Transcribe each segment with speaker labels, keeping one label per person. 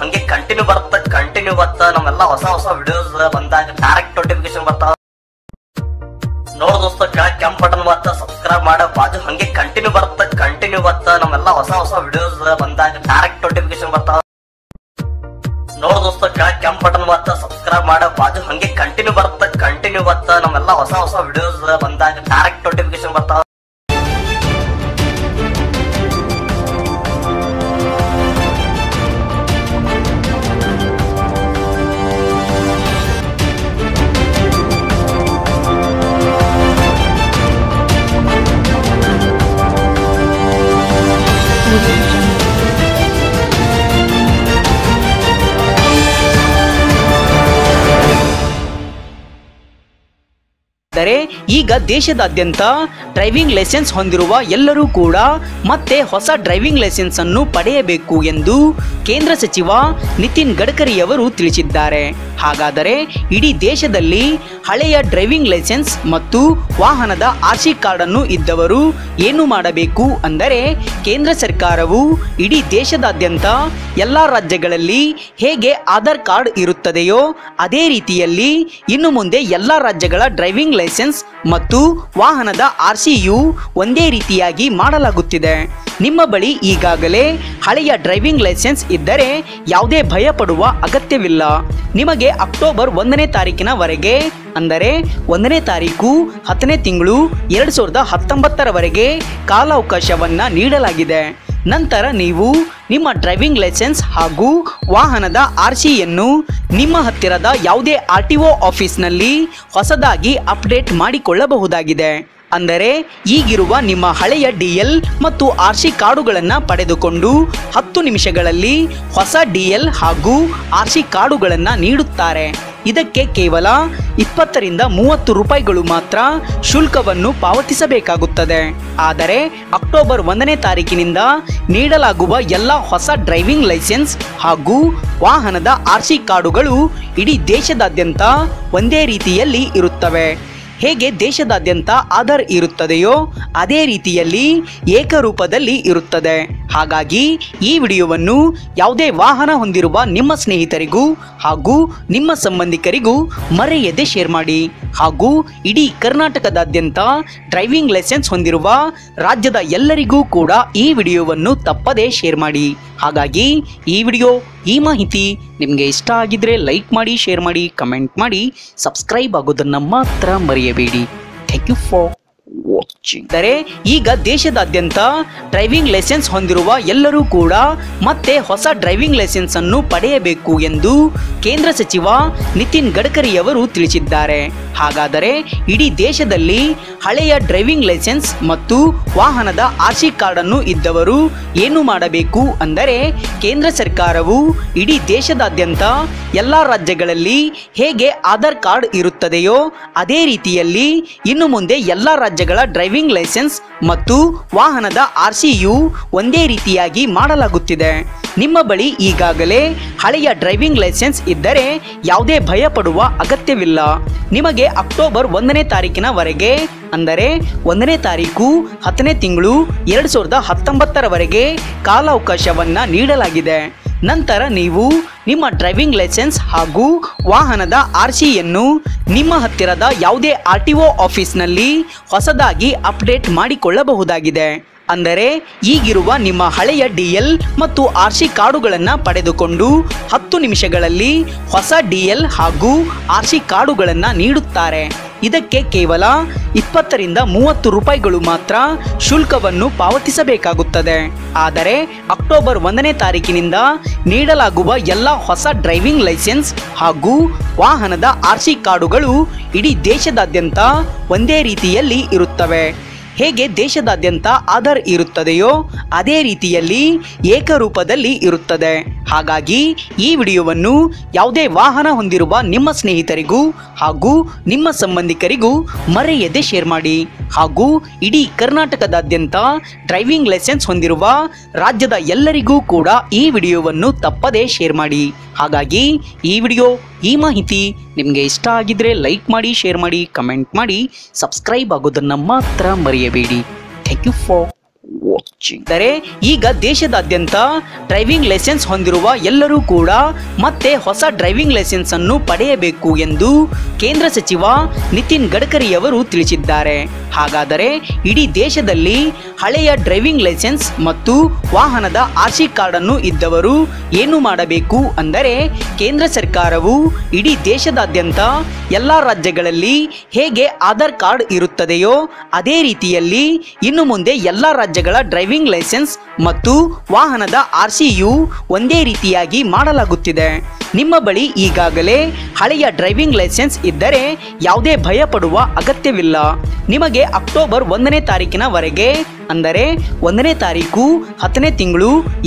Speaker 1: ಹಂಗೆ ಕಂಟಿನ್ಯೂ ಬರ್ತಾ ನಮ್ಮೆಲ್ಲ ಹೊಸ ವಿಡಿಯೋಸ್ ಬಂದಾಗ ಡೈರೆಕ್ಟ್ ನೋಟಿಫಿಕೇಶನ್ ಬರ್ತಾವ ನೋಡ್ ದೋಸ್ತ ಕೆಳಗೆ ಕೆಂಪ್ ಬಟನ್ ಬರ್ತಾ ಸಬ್ಸ್ಕ್ರೈಬ್ ಮಾಡ ಬಾಜು ಹಂಗೆ ಕಂಟಿನ್ಯೂ ಬರ್ತಾ ನಮ್ಮೆಲ್ಲ ಹೊಸ ವಿಡಿಯೋಸ್ ಬಂದಾಗ ಡೈರೆಕ್ಟ್ ನೋಟಿಫಿಕೇಶನ್ ಬರ್ತಾವ ನೋಡ್ ದೋಸ್ತ ಕೆಳಗೆ ಕೆಂಪ್ ಬಟನ್ ಬರ್ತಾ ಸಬ್ಸ್ಕ್ರೈಬ್ ಮಾಡ ಬಾಜು ಹಂಗೆ ಕಂಟಿನ್ಯೂ ಬರ್ತಾ ನಮ್ಮೆಲ್ಲ ಹೊಸ ವಿಡಿಯೋಸ್ ಬಂದಾಗ ಡೈರೆಕ್ಟ್ ನೋಟಿಫಿಕೇಶನ್ ಬರ್ತಾವ
Speaker 2: ಈಗ ದೇಶದಾದ್ಯಂತ ಡ್ರೈವಿಂಗ್ ಲೈಸೆನ್ಸ್ ಹೊಂದಿರುವ ಎಲ್ಲರೂ ಕೂಡ ಮತ್ತೆ ಹೊಸ ಡ್ರೈವಿಂಗ್ ಲೈಸೆನ್ಸ್ ಅನ್ನು ಪಡೆಯಬೇಕು ಎಂದು ಕೇಂದ್ರ ಸಚಿವ ನಿತಿನ್ ಗಡ್ಕರಿ ಅವರು ತಿಳಿಸಿದ್ದಾರೆ. ಹಾಗಾದರೆ ಇಡೀ ದೇಶದಲ್ಲಿ ಹಳೆಯ ಡ್ರೈವಿಂಗ್ ಲೈಸೆನ್ಸ್ ಮತ್ತು ವಾಹನದ ಆರ್ಸಿ ಕಾರ್ಡ್ ಅನ್ನು ಇದ್ದವರು ಏನು ಮಾಡಬೇಕು ಅಂದರೆ, ಕೇಂದ್ರ ಸರ್ಕಾರವು ಇಡೀ ದೇಶದಾದ್ಯಂತ ಎಲ್ಲ ರಾಜ್ಯಗಳಲ್ಲಿ ಹೇಗೆ ಆಧಾರ್ ಕಾರ್ಡ್ ಇರುತ್ತದೆಯೋ ಅದೇ ರೀತಿಯಲ್ಲಿ ಇನ್ನು ಮುಂದೆ ಎಲ್ಲ ರಾಜ್ಯಗಳ ಡ್ರೈವಿಂಗ್ ಲೈಸೆನ್ಸ್ ಮತ್ತು ವಾಹನದ ಆರ್ಸಿಯು ಒಂದೇ ರೀತಿಯಾಗಿ ಮಾಡಲಾಗುತ್ತಿದೆ. ನಿಮ್ಮ ಬಳಿ ಈಗಾಗಲೇ ಹಳೆಯ ಡ್ರೈವಿಂಗ್ ಲೈಸೆನ್ಸ್ ಇದ್ದರೆ ಯಾವುದೇ ಭಯ ಪಡುವ ಅಗತ್ಯವಿಲ್ಲ. ನಿಮಗೆ ಅಕ್ಟೋಬರ್ 1ನೇ ತಾರೀಕಿನವರೆಗೆ ಅಂದರೆ 1ನೇ ತಾರೀಕು 10ನೇ ತಿಂಗಳು 2019ರವರೆಗೆ ಕಾಲಾವಕಾಶವನ್ನ ನೀಡಲಾಗಿದೆ. ನಂತರ ನೀವು ನಿಮ್ಮ ಡ್ರೈವಿಂಗ್ ಲೈಸೆನ್ಸ್ ಹಾಗೂ ವಾಹನದ ಆರ್ಸಿಯನ್ನು ನಿಮ್ಮ ಹತ್ತಿರದ ಯಾವುದೇ RTO ಆಫೀಸ್ನಲ್ಲಿ ಹೊಸದಾಗಿ ಅಪ್ಡೇಟ್ ಮಾಡಿಕೊಳ್ಳಬಹುದಾಗಿದೆ. ಅಂದರೆ ಈಗಿರುವ ನಿಮ್ಮ ಹಳೆಯ DL ಮತ್ತು RC ಕಾರ್ಡುಗಳನ್ನು ಪಡೆದುಕೊಂಡು 10 ನಿಮಿಷಗಳಲ್ಲಿ ಹೊಸ DL ಹಾಗೂ RC ಕಾರ್ಡುಗಳನ್ನು ನೀಡುತ್ತಾರೆ. ಇದಕ್ಕೆ ಕೇವಲ 20 ರಿಂದ 30 ರೂಪಾಯಿಗಳು ಮಾತ್ರ ಶುಲ್ಕವನ್ನು ಪಾವತಿಸಬೇಕಾಗುತ್ತದೆ. ಆದರೆ ಅಕ್ಟೋಬರ್ 1ನೇ ತಾರೀಕಿನಿಂದ ನೀಡಲಾಗುವ ಎಲ್ಲ ಹೊಸ ಡ್ರೈವಿಂಗ್ ಲೈಸೆನ್ಸ್ ಹಾಗೂ ವಾಹನದ RC ಕಾರ್ಡುಗಳು ಇಡೀ ದೇಶದಾದ್ಯಂತ ಒಂದೇ ರೀತಿಯಲ್ಲಿ ಇರುತ್ತವೆ. ಹೇಗೆ ದೇಶದಾದ್ಯಂತ ಆಧಾರ್ ಇರುತ್ತದೆಯೋ ಅದೇ ರೀತಿಯಲ್ಲಿ ಏಕರೂಪದಲ್ಲಿ ಇರುತ್ತದೆ. ಹಾಗಾಗಿ ಈ ವಿಡಿಯೋವನ್ನು ಯಾವುದೇ ವಾಹನ ಹೊಂದಿರುವ ನಿಮ್ಮ ಸ್ನೇಹಿತರಿಗೂ ಹಾಗೂ ನಿಮ್ಮ ಸಂಬಂಧಿಕರಿಗೂ ಮರೆಯದೆ ಶೇರ್ ಮಾಡಿ. ಹಾಗೂ ಇಡೀ ಕರ್ನಾಟಕದಾದ್ಯಂತ ಡ್ರೈವಿಂಗ್ ಲೈಸೆನ್ಸ್ ಹೊಂದಿರುವ ರಾಜ್ಯದ ಎಲ್ಲರಿಗೂ ಕೂಡ ಈ ವಿಡಿಯೋವನ್ನು ತಪ್ಪದೇ ಶೇರ್ ಮಾಡಿ. ಹಾಗಾಗಿ ಈ ಮಾಹಿತಿ ನಿಮಗೆ ಇಷ್ಟ ಆಗಿದ್ರೆ ಲೈಕ್ ಮಾಡಿ, ಶೇರ್ ಮಾಡಿ, ಕಮೆಂಟ್ ಮಾಡಿ, ಸಬ್ಸ್ಕ್ರೈಬ್ ಆಗೋದನ್ನು ಮಾತ್ರ ಮರೆಯಬೇಡಿ. Thank you for watching. ಈಗ ದೇಶದಾದ್ಯಂತ ಡ್ರೈವಿಂಗ್ ಲೈಸೆನ್ಸ್ ಹೊಂದಿರುವ ಎಲ್ಲರೂ ಕೂಡ ಮತ್ತೆ ಹೊಸ ಡ್ರೈವಿಂಗ್ ಲೈಸೆನ್ಸ್ ಅನ್ನು ಪಡೆಯಬೇಕು ಎಂದು ಕೇಂದ್ರ ಸಚಿವ ನಿತಿನ್ ಗಡ್ಕರಿ ಅವರು ತಿಳಿಸಿದ್ದಾರೆ. ಹಾಗಾದರೆ ಇಡೀ ದೇಶದಲ್ಲಿ ಹಳೆಯ ಡ್ರೈವಿಂಗ್ ಲೈಸೆನ್ಸ್ ಮತ್ತು ವಾಹನದ ಆರ್ಸಿ ಕಾರ್ಡ್ ಅನ್ನು ಇದ್ದವರು ಏನು ಮಾಡಬೇಕು ಅಂದರೆ, ಕೇಂದ್ರ ಸರ್ಕಾರವು ಇಡೀ ದೇಶದಾದ್ಯಂತ ಎಲ್ಲ ರಾಜ್ಯಗಳಲ್ಲಿ ಹೇಗೆ ಆಧಾರ್ ಕಾರ್ಡ್ ಇರುತ್ತದೆಯೋ ಅದೇ ರೀತಿಯಲ್ಲಿ ಇನ್ನು ಮುಂದೆ ಎಲ್ಲ ರಾಜ್ಯಗಳ ಡ್ರೈವಿಂಗ್ ಲೈಸೆನ್ಸ್ ಮತ್ತು ವಾಹನದ ಆರ್ಸಿಯು ಒಂದೇ ರೀತಿಯಾಗಿ ಮಾಡಲಾಗುತ್ತಿದೆ. ನಿಮ್ಮ ಬಳಿ ಈಗಾಗಲೇ ಹಳೆಯ ಡ್ರೈವಿಂಗ್ ಲೈಸೆನ್ಸ್ ಇದ್ದರೆ ಯಾವುದೇ ಭಯ ಪಡುವ ಅಗತ್ಯವಿಲ್ಲ. ನಿಮಗೆ ಅಕ್ಟೋಬರ್ 1ನೇ ತಾರೀಕಿನವರೆಗೆ ಅಂದರೆ 1ನೇ ತಾರೀಕು 10ನೇ ತಿಂಗಳು 2019ರವರೆಗೆ ಕಾಲಾವಕಾಶವನ್ನ ನೀಡಲಾಗಿದೆ. ನಂತರ ನೀವು ನಿಮ್ಮ ಡ್ರೈವಿಂಗ್ ಲೈಸೆನ್ಸ್ ಹಾಗೂ ವಾಹನದ ಆರ್ಸಿಯನ್ನು ನಿಮ್ಮ ಹತ್ತಿರದ ಯಾವುದೇ RTO ಆಫೀಸ್ನಲ್ಲಿ ಹೊಸದಾಗಿ ಅಪ್ಡೇಟ್ ಮಾಡಿಕೊಳ್ಳಬಹುದಾಗಿದೆ. ಅಂದರೆ ಈಗಿರುವ ನಿಮ್ಮ ಹಳೆಯ DL ಮತ್ತು RC ಕಾರ್ಡುಗಳನ್ನು ಪಡೆದುಕೊಂಡು 10 ನಿಮಿಷಗಳಲ್ಲಿ ಹೊಸ DL ಹಾಗೂ RC ಕಾರ್ಡುಗಳನ್ನು ನೀಡುತ್ತಾರೆ. ಇದಕ್ಕೆ ಕೇವಲ 20 ರಿಂದ 30 ರೂಪಾಯಿಗಳು ಮಾತ್ರ ಶುಲ್ಕವನ್ನು ಪಾವತಿಸಬೇಕಾಗುತ್ತದೆ. ಆದರೆ ಅಕ್ಟೋಬರ್ 1ನೇ ತಾರೀಕಿನಿಂದ ನೀಡಲಾಗುವ ಎಲ್ಲ ಹೊಸ ಡ್ರೈವಿಂಗ್ ಲೈಸೆನ್ಸ್ ಹಾಗೂ ವಾಹನದ ಆರ್ಸಿ ಕಾರ್ಡುಗಳು ಇಡೀ ದೇಶದಾದ್ಯಂತ ಒಂದೇ ರೀತಿಯಲ್ಲಿ ಇರುತ್ತವೆ. ಹೇಗೆ ದೇಶದಾದ್ಯಂತ ಆಧಾರ್ ಇರುತ್ತದೆಯೋ ಅದೇ ರೀತಿಯಲ್ಲಿ ಏಕರೂಪದಲ್ಲಿ ಇರುತ್ತದೆ. ಹಾಗಾಗಿ ಈ ವಿಡಿಯೋವನ್ನು ಯಾವುದೇ ವಾಹನ ಹೊಂದಿರುವ ನಿಮ್ಮ ಸ್ನೇಹಿತರಿಗೂ ಹಾಗೂ ನಿಮ್ಮ ಸಂಬಂಧಿಕರಿಗೂ ಮರೆಯದೆ ಶೇರ್ ಮಾಡಿ. ಹಾಗೂ ಇಡೀ ಕರ್ನಾಟಕದಾದ್ಯಂತ ಡ್ರೈವಿಂಗ್ ಲೈಸೆನ್ಸ್ ಹೊಂದಿರುವ ರಾಜ್ಯದ ಎಲ್ಲರಿಗೂ ಕೂಡ ಈ ವಿಡಿಯೋವನ್ನು ತಪ್ಪದೇ ಶೇರ್ ಮಾಡಿ. ಹಾಗಾಗಿ ಈ ಮಾಹಿತಿ ನಿಮಗೆ ಇಷ್ಟ ಆಗಿದ್ರೆ ಲೈಕ್ ಮಾಡಿ, ಶೇರ್ ಮಾಡಿ, ಕಮೆಂಟ್ ಮಾಡಿ, ಸಬ್ಸ್ಕ್ರೈಬ್ ಆಗೋದನ್ನು ಮಾತ್ರ ಮರೆಯಬೇಡಿ. ಥ್ಯಾಂಕ್ ಯು ಫಾರ್ ಅಂದರೆ ಈಗ ದೇಶದಾದ್ಯಂತ ಡ್ರೈವಿಂಗ್ ಲೈಸೆನ್ಸ್ ಹೊಂದಿರುವ ಎಲ್ಲರೂ ಕೂಡ ಮತ್ತೆ ಹೊಸ ಡ್ರೈವಿಂಗ್ ಲೈಸೆನ್ಸ್ ಅನ್ನು ಪಡೆಯಬೇಕು ಎಂದು ಕೇಂದ್ರ ಸಚಿವ ನಿತಿನ್ ಗಡ್ಕರಿಯವರು ತಿಳಿಸಿದ್ದಾರೆ. ಹಾಗಾದರೆ ಇಡೀ ದೇಶದಲ್ಲಿ ಹಳೆಯ ಡ್ರೈವಿಂಗ್ ಲೈಸೆನ್ಸ್ ಮತ್ತು ವಾಹನದ ಆರ್ಸಿ ಕಾರ್ಡ್ ಅನ್ನು ಇದ್ದವರು ಏನು ಮಾಡಬೇಕು ಅಂದರೆ, ಕೇಂದ್ರ ಸರ್ಕಾರವು ಇಡೀ ದೇಶದಾದ್ಯಂತ ಎಲ್ಲಾ ರಾಜ್ಯಗಳಲ್ಲಿ ಹೇಗೆ ಆಧಾರ್ ಕಾರ್ಡ್ ಇರುತ್ತದೆಯೋ ಅದೇ ರೀತಿಯಲ್ಲಿ ಇನ್ನು ಮುಂದೆ ಎಲ್ಲಾ ರಾಜ್ಯಗಳ ಡ್ರೈವಿಂಗ್ ಲೈಸೆನ್ಸ್ ಮತ್ತು ವಾಹನದ ಆರ್ಸಿಯು ಒಂದೇ ರೀತಿಯಾಗಿ ಮಾಡಲಾಗುತ್ತಿದೆ. ನಿಮ್ಮ ಬಳಿ ಈಗಾಗಲೇ ಹಳೆಯ ಡ್ರೈವಿಂಗ್ ಲೈಸೆನ್ಸ್ ಇದ್ದರೆ ಯಾವುದೇ ಭಯ ಪಡುವ ಅಗತ್ಯವಿಲ್ಲ. ನಿಮಗೆ ಅಕ್ಟೋಬರ್ 1ನೇ ತಾರೀಕಿನವರೆಗೆ ಅಂದರೆ 1ನೇ ತಾರೀಕು 10ನೇ ತಿಂಗಳು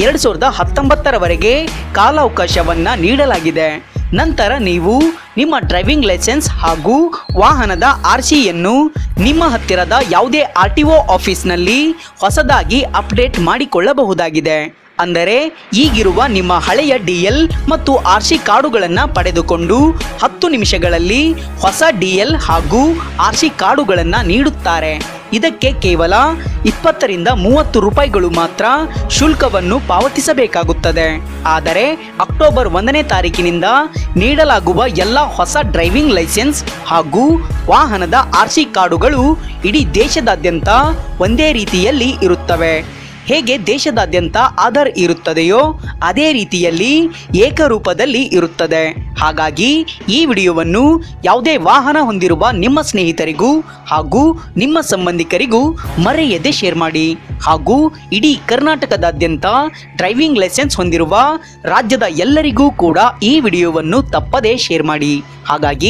Speaker 2: 2019ರವರೆಗೆ ಕಾಲಾವಕಾಶವನ್ನ ನೀಡಲಾಗಿದೆ. ನಂತರ ನೀವು ನಿಮ್ಮ ಡ್ರೈವಿಂಗ್ ಲೈಸೆನ್ಸ್ ಹಾಗೂ ವಾಹನದ ಆರ್ಸಿಯನ್ನು ನಿಮ್ಮ ಹತ್ತಿರದ ಯಾವುದೇ RTO ಆಫೀಸ್ನಲ್ಲಿ ಹೊಸದಾಗಿ ಅಪ್ಡೇಟ್ ಮಾಡಿಕೊಳ್ಳಬಹುದಾಗಿದೆ. ಅಂದರೆ ಈಗಿರುವ ನಿಮ್ಮ ಹಳೆಯ DL ಮತ್ತು RC ಕಾರ್ಡುಗಳನ್ನು ಪಡೆದುಕೊಂಡು 10 ನಿಮಿಷಗಳಲ್ಲಿ ಹೊಸ DL ಹಾಗೂ RC ಕಾರ್ಡುಗಳನ್ನು ನೀಡುತ್ತಾರೆ. ಇದಕ್ಕೆ ಕೇವಲ 20 ರಿಂದ 30 ರೂಪಾಯಿಗಳು ಮಾತ್ರ ಶುಲ್ಕವನ್ನು ಪಾವತಿಸಬೇಕಾಗುತ್ತದೆ. ಆದರೆ ಅಕ್ಟೋಬರ್ 1ನೇ ತಾರೀಕಿನಿಂದ ನೀಡಲಾಗುವ ಎಲ್ಲ ಹೊಸ ಡ್ರೈವಿಂಗ್ ಲೈಸೆನ್ಸ್ ಹಾಗೂ ವಾಹನದ RC ಕಾರ್ಡುಗಳು ಇಡೀ ದೇಶದಾದ್ಯಂತ ಒಂದೇ ರೀತಿಯಲ್ಲಿ ಇರುತ್ತವೆ. ಹೇಗೆ ದೇಶದಾದ್ಯಂತ ಆಧಾರ್ ಇರುತ್ತದೆಯೋ ಅದೇ ರೀತಿಯಲ್ಲಿ ಏಕರೂಪದಲ್ಲಿ ಇರುತ್ತದೆ. ಹಾಗಾಗಿ ಈ ವಿಡಿಯೋವನ್ನು ಯಾವುದೇ ವಾಹನ ಹೊಂದಿರುವ ನಿಮ್ಮ ಸ್ನೇಹಿತರಿಗೂ ಹಾಗೂ ನಿಮ್ಮ ಸಂಬಂಧಿಕರಿಗೂ ಮರೆಯದೆ ಶೇರ್ ಮಾಡಿ. ಹಾಗೂ ಇಡೀ ಕರ್ನಾಟಕದಾದ್ಯಂತ ಡ್ರೈವಿಂಗ್ ಲೈಸೆನ್ಸ್ ಹೊಂದಿರುವ ರಾಜ್ಯದ ಎಲ್ಲರಿಗೂ ಕೂಡ ಈ ವಿಡಿಯೋವನ್ನು ತಪ್ಪದೇ ಶೇರ್ ಮಾಡಿ. ಹಾಗಾಗಿ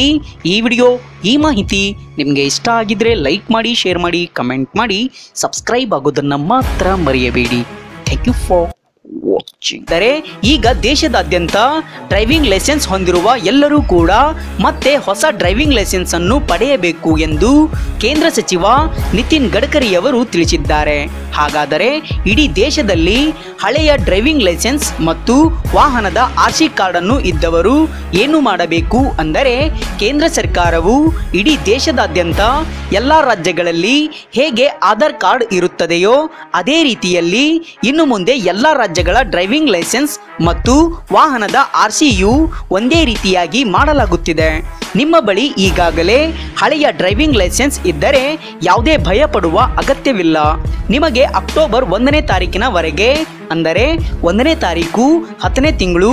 Speaker 2: ಈ ಮಾಹಿತಿ ನಿಮಗೆ ಇಷ್ಟ ಆಗಿದ್ರೆ ಲೈಕ್ ಮಾಡಿ, ಶೇರ್ ಮಾಡಿ, ಕಮೆಂಟ್ ಮಾಡಿ, ಸಬ್ಸ್ಕ್ರೈಬ್ ಆಗೋದನ್ನು ಮಾತ್ರ ಮರೆಯಬೇಡಿ. Thank you for watching. ಅಂದರೆ ಈಗ ದೇಶದಾದ್ಯಂತ ಡ್ರೈವಿಂಗ್ ಲೈಸೆನ್ಸ್ ಹೊಂದಿರುವ ಎಲ್ಲರೂ ಕೂಡ ಮತ್ತೆ ಹೊಸ ಡ್ರೈವಿಂಗ್ ಲೈಸೆನ್ಸ್ ಅನ್ನು ಪಡೆಯಬೇಕು ಎಂದು ಕೇಂದ್ರ ಸಚಿವ ನಿತಿನ್ ಗಡ್ಕರಿಯವರು ತಿಳಿಸಿದ್ದಾರೆ. ಹಾಗಾದರೆ ಇಡೀ ದೇಶದಲ್ಲಿ ಹಳೆಯ ಡ್ರೈವಿಂಗ್ ಲೈಸೆನ್ಸ್ ಮತ್ತು ವಾಹನದ ಆರ್ಸಿ ಕಾರ್ಡ್ ಅನ್ನು ಇದ್ದವರು ಏನು ಮಾಡಬೇಕು ಅಂದರೆ, ಕೇಂದ್ರ ಸರ್ಕಾರವು ಇಡೀ ದೇಶದಾದ್ಯಂತ ಎಲ್ಲಾ ರಾಜ್ಯಗಳಲ್ಲಿ ಹೇಗೆ ಆಧಾರ್ ಕಾರ್ಡ್ ಇರುತ್ತದೆಯೋ ಅದೇ ರೀತಿಯಲ್ಲಿ ಇನ್ನು ಮುಂದೆ ಎಲ್ಲಾ ರಾಜ್ಯಗಳ ಡ್ರೈವಿಂಗ್ ಲೈಸೆನ್ಸ್ ಮತ್ತು ವಾಹನದ ಆರ್ಸಿಯು ಒಂದೇ ರೀತಿಯಾಗಿ ಮಾಡಲಾಗುತ್ತಿದೆ. ನಿಮ್ಮ ಬಳಿ ಈಗಾಗಲೇ ಹಳೆಯ ಡ್ರೈವಿಂಗ್ ಲೈಸೆನ್ಸ್ ಇದ್ದರೆ ಯಾವುದೇ ಭಯ ಪಡುವ ಅಗತ್ಯವಿಲ್ಲ. ನಿಮಗೆ ಅಕ್ಟೋಬರ್ 1ನೇ ತಾರೀಕಿನವರೆಗೆ ಅಂದರೆ 1ನೇ ತಾರೀಕು 10ನೇ ತಿಂಗಳು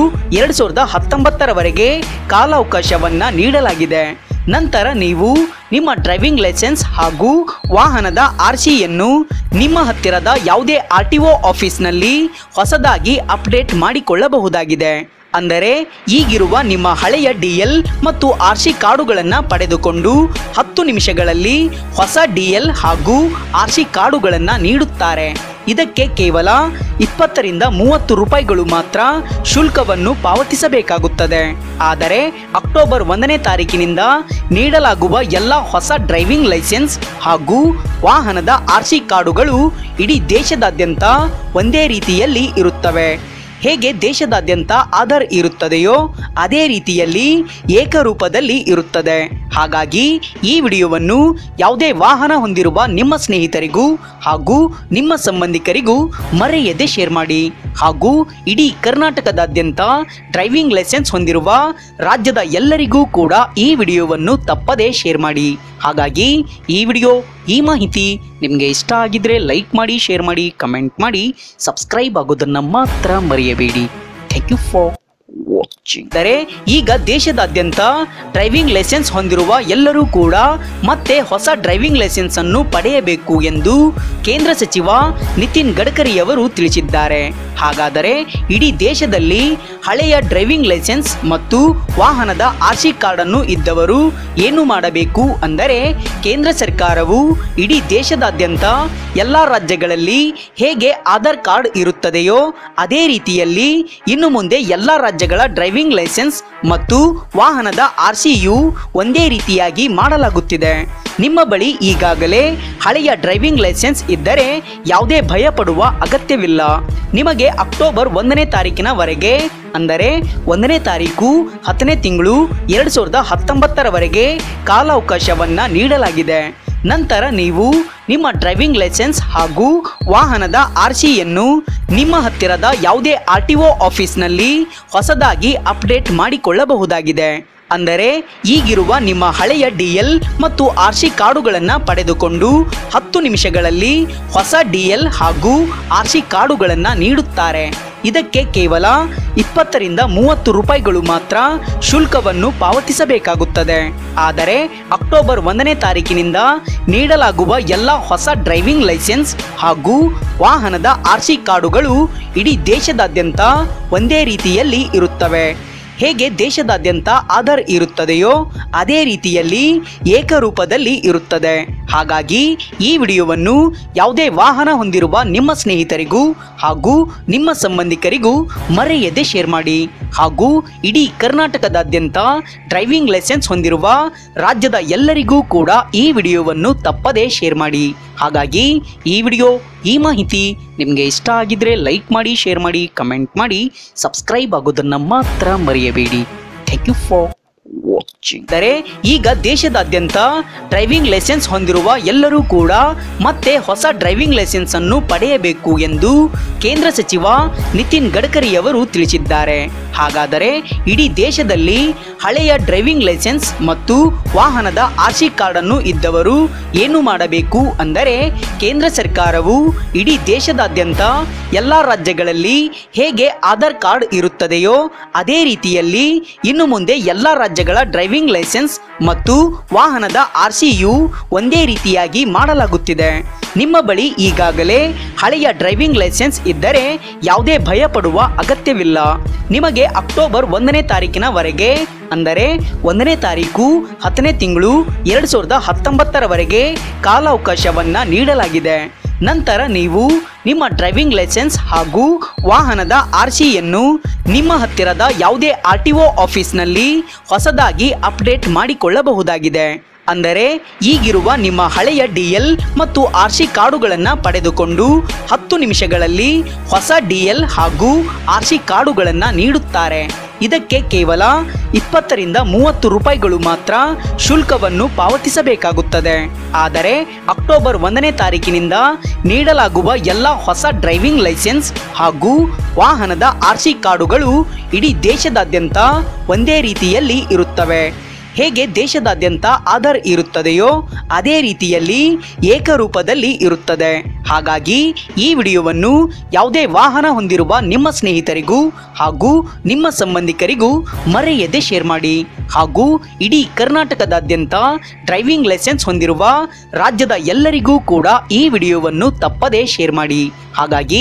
Speaker 2: 2019ರವರೆಗೆ ಕಾಲಾವಕಾಶವನ್ನ ನೀಡಲಾಗಿದೆ. ನಂತರ ನೀವು ನಿಮ್ಮ ಡ್ರೈವಿಂಗ್ ಲೈಸೆನ್ಸ್ ಹಾಗೂ ವಾಹನದ ಆರ್ಸಿಯನ್ನು ನಿಮ್ಮ ಹತ್ತಿರದ ಯಾವುದೇ RTO ಆಫೀಸ್ನಲ್ಲಿ ಹೊಸದಾಗಿ ಅಪ್ಡೇಟ್ ಮಾಡಿಕೊಳ್ಳಬಹುದಾಗಿದೆ. ಅಂದರೆ ಈಗಿರುವ ನಿಮ್ಮ ಹಳೆಯ DL ಮತ್ತು RC ಕಾರ್ಡುಗಳನ್ನು ಪಡೆದುಕೊಂಡು 10 ನಿಮಿಷಗಳಲ್ಲಿ ಹೊಸ DL ಹಾಗೂ RC ಕಾರ್ಡುಗಳನ್ನು ನೀಡುತ್ತಾರೆ. ಇದಕ್ಕೆ ಕೇವಲ 20 ರಿಂದ 30 ರೂಪಾಯಿಗಳು ಮಾತ್ರ ಶುಲ್ಕವನ್ನು ಪಾವತಿಸಬೇಕಾಗುತ್ತದೆ. ಆದರೆ ಅಕ್ಟೋಬರ್ 1ನೇ ತಾರೀಕಿನಿಂದ ನೀಡಲಾಗುವ ಎಲ್ಲ ಹೊಸ ಡ್ರೈವಿಂಗ್ ಲೈಸೆನ್ಸ್ ಹಾಗೂ ವಾಹನದ RC ಕಾರ್ಡುಗಳು ಇಡೀ ದೇಶದಾದ್ಯಂತ ಒಂದೇ ರೀತಿಯಲ್ಲಿ ಇರುತ್ತವೆ. ಹೇಗೆ ದೇಶದಾದ್ಯಂತ ಆಧಾರ್ ಇರುತ್ತದೆಯೋ ಅದೇ ರೀತಿಯಲ್ಲಿ ಏಕರೂಪದಲ್ಲಿ ಇರುತ್ತದೆ. ಹಾಗಾಗಿ ಈ ವಿಡಿಯೋವನ್ನು ಯಾವುದೇ ವಾಹನ ಹೊಂದಿರುವ ನಿಮ್ಮ ಸ್ನೇಹಿತರಿಗೂ ಹಾಗೂ ನಿಮ್ಮ ಸಂಬಂಧಿಕರಿಗೂ ಮರೆಯದೆ ಶೇರ್ ಮಾಡಿ. ಹಾಗೂ ಇಡೀ ಕರ್ನಾಟಕದಾದ್ಯಂತ ಡ್ರೈವಿಂಗ್ ಲೈಸೆನ್ಸ್ ಹೊಂದಿರುವ ರಾಜ್ಯದ ಎಲ್ಲರಿಗೂ ಕೂಡ ಈ ವಿಡಿಯೋವನ್ನು ತಪ್ಪದೇ ಶೇರ್ ಮಾಡಿ. ಹಾಗಾಗಿ ಈ ಮಾಹಿತಿ ನಿಮಗೆ ಇಷ್ಟ ಆಗಿದ್ರೆ ಲೈಕ್ ಮಾಡಿ, ಶೇರ್ ಮಾಡಿ, ಕಮೆಂಟ್ ಮಾಡಿ, ಸಬ್ಸ್ಕ್ರೈಬ್ ಆಗೋದನ್ನು ಮಾತ್ರ ಮರೆಯಬೇಡಿ. Thank you for watching. ಅಂದರೆ ಈಗ ದೇಶದಾದ್ಯಂತ ಡ್ರೈವಿಂಗ್ ಲೈಸೆನ್ಸ್ ಹೊಂದಿರುವ ಎಲ್ಲರೂ ಕೂಡ ಮತ್ತೆ ಹೊಸ ಡ್ರೈವಿಂಗ್ ಲೈಸೆನ್ಸ್ ಅನ್ನು ಪಡೆಯಬೇಕು ಎಂದು ಕೇಂದ್ರ ಸಚಿವ ನಿತಿನ್ ಗಡ್ಕರಿಯವರು ತಿಳಿಸಿದ್ದಾರೆ. ಹಾಗಾದರೆ ಇಡೀ ದೇಶದಲ್ಲಿ ಹಳೆಯ ಡ್ರೈವಿಂಗ್ ಲೈಸೆನ್ಸ್ ಮತ್ತು ವಾಹನದ ಆರ್ಸಿ ಕಾರ್ಡ್ ಅನ್ನು ಇದ್ದವರು ಏನು ಮಾಡಬೇಕು ಅಂದರೆ, ಕೇಂದ್ರ ಸರ್ಕಾರವು ಇಡೀ ದೇಶದಾದ್ಯಂತ ಎಲ್ಲಾ ರಾಜ್ಯಗಳಲ್ಲಿ ಹೇಗೆ ಆಧಾರ್ ಕಾರ್ಡ್ ಇರುತ್ತದೆಯೋ ಅದೇ ರೀತಿಯಲ್ಲಿ ಇನ್ನು ಮುಂದೆ ಎಲ್ಲಾ ರಾಜ್ಯಗಳ ಡ್ರೈವಿಂಗ್ ಲೈಸೆನ್ಸ್ ಮತ್ತು ವಾಹನದ ಆರ್ಸಿಯು ಒಂದೇ ರೀತಿಯಾಗಿ ಮಾಡಲಾಗುತ್ತಿದೆ. ನಿಮ್ಮ ಬಳಿ ಈಗಾಗಲೇ ಹಳೆಯ ಡ್ರೈವಿಂಗ್ ಲೈಸೆನ್ಸ್ ಇದ್ದರೆ ಯಾವುದೇ ಭಯ ಪಡುವ ಅಗತ್ಯವಿಲ್ಲ. ನಿಮಗೆ ಅಕ್ಟೋಬರ್ 1ನೇ ತಾರೀಕಿನವರೆಗೆ ಅಂದರೆ 1ನೇ ತಾರೀಕು 10ನೇ ತಿಂಗಳು 2019ರವರೆಗೆ ಕಾಲಾವಕಾಶವನ್ನ ನೀಡಲಾಗಿದೆ. ನಂತರ ನೀವು ನಿಮ್ಮ ಡ್ರೈವಿಂಗ್ ಲೈಸೆನ್ಸ್ ಹಾಗೂ ವಾಹನದ RCಯನ್ನು ನಿಮ್ಮ ಹತ್ತಿರದ ಯಾವುದೇ RTO ಆಫೀಸ್ನಲ್ಲಿ ಹೊಸದಾಗಿ ಅಪ್ಡೇಟ್ ಮಾಡಿಕೊಳ್ಳಬಹುದಾಗಿದೆ. ಅಂದರೆ ಈಗಿರುವ ನಿಮ್ಮ ಹಳೆಯ DL ಮತ್ತು RC ಕಾರ್ಡುಗಳನ್ನು ಪಡೆದುಕೊಂಡು 10 ನಿಮಿಷಗಳಲ್ಲಿ ಹೊಸ DL ಹಾಗೂ RC ಕಾರ್ಡುಗಳನ್ನು ನೀಡುತ್ತಾರೆ. ಇದಕ್ಕೆ ಕೇವಲ 20 ರಿಂದ 30 ರೂಪಾಯಿಗಳು ಮಾತ್ರ ಶುಲ್ಕವನ್ನು ಪಾವತಿಸಬೇಕಾಗುತ್ತದೆ. ಆದರೆ ಅಕ್ಟೋಬರ್ 1ನೇ ತಾರೀಕಿನಿಂದ ನೀಡಲಾಗುವ ಎಲ್ಲ ಹೊಸ ಡ್ರೈವಿಂಗ್ ಲೈಸೆನ್ಸ್ ಹಾಗೂ ವಾಹನದ RC ಕಾರ್ಡುಗಳು ಇಡೀ ದೇಶದಾದ್ಯಂತ ಒಂದೇ ರೀತಿಯಲ್ಲಿ ಇರುತ್ತವೆ. ಹೇಗೆ ದೇಶದಾದ್ಯಂತ ಆಧಾರ್ ಇರುತ್ತದೆಯೋ ಅದೇ ರೀತಿಯಲ್ಲಿ ಏಕರೂಪದಲ್ಲಿ ಇರುತ್ತದೆ. ಹಾಗಾಗಿ ಈ ವಿಡಿಯೋವನ್ನು ಯಾವುದೇ ವಾಹನ ಹೊಂದಿರುವ ನಿಮ್ಮ ಸ್ನೇಹಿತರಿಗೂ ಹಾಗೂ ನಿಮ್ಮ ಸಂಬಂಧಿಕರಿಗೂ ಮರೆಯದೆ ಶೇರ್ ಮಾಡಿ. ಹಾಗೂ ಇಡೀ ಕರ್ನಾಟಕದಾದ್ಯಂತ ಡ್ರೈವಿಂಗ್ ಲೈಸೆನ್ಸ್ ಹೊಂದಿರುವ ರಾಜ್ಯದ ಎಲ್ಲರಿಗೂ ಕೂಡ ಈ ವಿಡಿಯೋವನ್ನು ತಪ್ಪದೇ ಶೇರ್ ಮಾಡಿ. ಹಾಗಾಗಿ ಈ ಮಾಹಿತಿ ನಿಮಗೆ ಇಷ್ಟ ಆಗಿದ್ರೆ ಲೈಕ್ ಮಾಡಿ, ಶೇರ್ ಮಾಡಿ, ಕಮೆಂಟ್ ಮಾಡಿ, ಸಬ್ಸ್ಕ್ರೈಬ್ ಆಗೋದನ್ನು ಮಾತ್ರ ಮರೆಯಬೇಡಿ. Thank you for watching. ಈಗ ದೇಶದಾದ್ಯಂತ ಡ್ರೈವಿಂಗ್ ಲೈಸೆನ್ಸ್ ಹೊಂದಿರುವ ಎಲ್ಲರೂ ಕೂಡ ಮತ್ತೆ ಹೊಸ ಡ್ರೈವಿಂಗ್ ಲೈಸೆನ್ಸ್ ಅನ್ನು ಪಡೆಯಬೇಕು ಎಂದು ಕೇಂದ್ರ ಸಚಿವ ನಿತಿನ್ ಗಡ್ಕರಿ ಅವರು ತಿಳಿಸಿದ್ದಾರೆ. ಹಾಗಾದರೆ ಇಡೀ ದೇಶದಲ್ಲಿ ಹಳೆಯ ಡ್ರೈವಿಂಗ್ ಲೈಸೆನ್ಸ್ ಮತ್ತು ವಾಹನದ RC ಕಾರ್ಡ್ ಅನ್ನು ಇದ್ದವರು ಏನು ಮಾಡಬೇಕು ಅಂದರೆ, ಕೇಂದ್ರ ಸರ್ಕಾರವು ಇಡೀ ದೇಶದಾದ್ಯಂತ ಎಲ್ಲ ರಾಜ್ಯಗಳಲ್ಲಿ ಹೇಗೆ ಆಧಾರ್ ಕಾರ್ಡ್ ಇರುತ್ತದೆಯೋ ಅದೇ ರೀತಿಯಲ್ಲಿ ಇನ್ನು ಮುಂದೆ ಎಲ್ಲ ರಾಜ್ಯಗಳ ಡ್ರೈವಿಂಗ್ ಲೈಸೆನ್ಸ್ ಮತ್ತು ವಾಹನದ RCಯು ಒಂದೇ ರೀತಿಯಾಗಿ ಮಾಡಲಾಗುತ್ತಿದೆ. ನಿಮ್ಮ ಬಳಿ ಈಗಾಗಲೇ ಹಳೆಯ ಡ್ರೈವಿಂಗ್ ಲೈಸೆನ್ಸ್ ಇದ್ದರೆ ಯಾವುದೇ ಭಯ ಪಡುವ ಅಗತ್ಯವಿಲ್ಲ. ನಿಮಗೆ ಅಕ್ಟೋಬರ್ 1ನೇ ತಾರೀಕಿನವರೆಗೆ ಅಂದರೆ 1ನೇ ತಾರೀಕು 10ನೇ ತಿಂಗಳು 2019ರವರೆಗೆ ಕಾಲಾವಕಾಶವನ್ನ ನೀಡಲಾಗಿದೆ. ನಂತರ ನೀವು ನಿಮ್ಮ ಡ್ರೈವಿಂಗ್ ಲೈಸೆನ್ಸ್ ಹಾಗೂ ವಾಹನದ RCಯನ್ನು ನಿಮ್ಮ ಹತ್ತಿರದ ಯಾವುದೇ RTO ಆಫೀಸ್ನಲ್ಲಿ ಹೊಸದಾಗಿ ಅಪ್ಡೇಟ್ ಮಾಡಿಕೊಳ್ಳಬಹುದಾಗಿದೆ. ಅಂದರೆ ಈಗಿರುವ ನಿಮ್ಮ ಹಳೆಯ DL ಮತ್ತು RC ಕಾರ್ಡುಗಳನ್ನು ಪಡೆದುಕೊಂಡು 10 ನಿಮಿಷಗಳಲ್ಲಿ ಹೊಸ DL ಹಾಗೂ RC ಕಾರ್ಡುಗಳನ್ನು ನೀಡುತ್ತಾರೆ. ಇದಕ್ಕೆ ಕೇವಲ 20 ರಿಂದ 30 ರೂಪಾಯಿಗಳು ಮಾತ್ರ ಶುಲ್ಕವನ್ನು ಪಾವತಿಸಬೇಕಾಗುತ್ತದೆ. ಆದರೆ ಅಕ್ಟೋಬರ್ 1ನೇ ತಾರೀಕಿನಿಂದ ನೀಡಲಾಗುವ ಎಲ್ಲ ಹೊಸ ಡ್ರೈವಿಂಗ್ ಲೈಸೆನ್ಸ್ ಹಾಗೂ ವಾಹನದ RC ಕಾರ್ಡುಗಳು ಇಡೀ ದೇಶದಾದ್ಯಂತ ಒಂದೇ ರೀತಿಯಲ್ಲಿ ಇರುತ್ತವೆ. ಹೇಗೆ ದೇಶದಾದ್ಯಂತ ಆಧಾರ್ ಇರುತ್ತದೆಯೋ ಅದೇ ರೀತಿಯಲ್ಲಿ ಏಕರೂಪದಲ್ಲಿ ಇರುತ್ತದೆ. ಹಾಗಾಗಿ ಈ ವಿಡಿಯೋವನ್ನು ಯಾವುದೇ ವಾಹನ ಹೊಂದಿರುವ ನಿಮ್ಮ ಸ್ನೇಹಿತರಿಗೂ ಹಾಗೂ ನಿಮ್ಮ ಸಂಬಂಧಿಕರಿಗೂ ಮರೆಯದೆ ಶೇರ್ ಮಾಡಿ. ಹಾಗೂ ಇಡೀ ಕರ್ನಾಟಕದಾದ್ಯಂತ ಡ್ರೈವಿಂಗ್ ಲೈಸೆನ್ಸ್ ಹೊಂದಿರುವ ರಾಜ್ಯದ ಎಲ್ಲರಿಗೂ ಕೂಡ ಈ ವಿಡಿಯೋವನ್ನು ತಪ್ಪದೇ ಶೇರ್ ಮಾಡಿ. ಹಾಗಾಗಿ